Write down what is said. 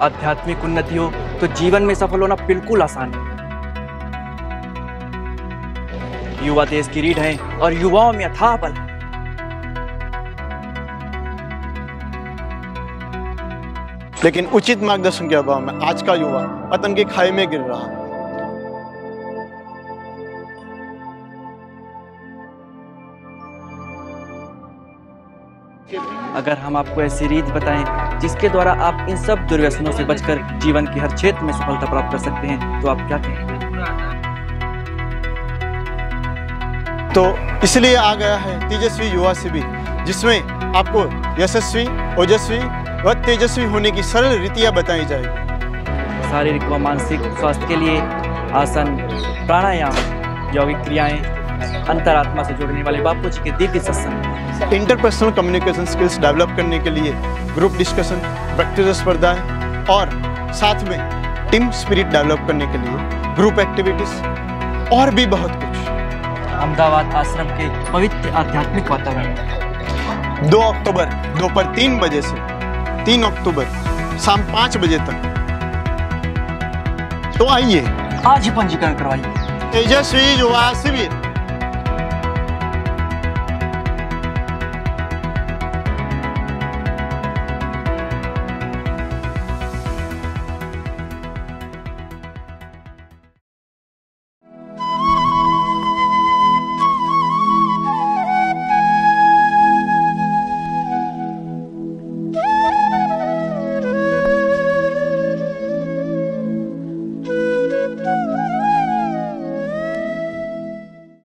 आध्यात्मिक उन्नति हो तो जीवन में सफल होना बिल्कुल आसान है। युवा देश की रीढ़ है और युवाओं में अथाह बल है। लेकिन उचित मार्गदर्शन के अभाव में आज का युवा पतन के खाई में गिर रहा है। अगर हम आपको ऐसी रीत बताएं जिसके द्वारा आप इन सब दुर्व्यसनों से बचकर जीवन के हर क्षेत्र में सफलता प्राप्त कर सकते हैं तो आप क्या कहेंगे? तो इसलिए आ गया है तेजस्वी युवा शिविर, जिसमें आपको यशस्वी, ओजस्वी व तेजस्वी होने की सरल रीतियां बताई जाएगी। शारीरिक व मानसिक स्वास्थ्य के लिए आसन, प्राणायाम, यौगिक क्रियाएं, अंतरात्मा से जुड़ने वाले बापू जी के दिव्य सत्संग, इंटरपर्सनल कम्युनिकेशन स्किल्स डेवलप करने के लिए ग्रुप डिस्कशन, व्यक्तिगत स्पर्धाएं और साथ में टीम स्पिरिट डेवलप करने के लिए ग्रुप एक्टिविटीज और भी बहुत कुछ। अहमदाबाद आश्रम के पवित्र आध्यात्मिक वातावरण 2 अक्टूबर दोपहर 3 बजे से 3 अक्टूबर शाम 5 बजे तक। तो आइए आज ही पंजीकरण करवाइए। तेजस्वी युवा शिविर।